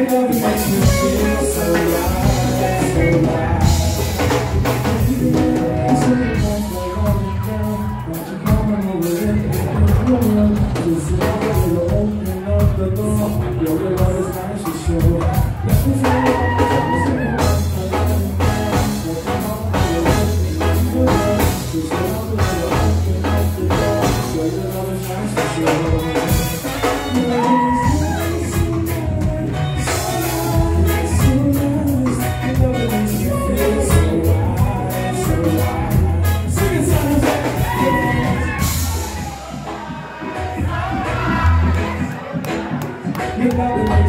love makes me feel so right, so right. So you want to hold me down, won't you come on over and just you'll open up the door. Your love is nice to show. Let me feel it. Your love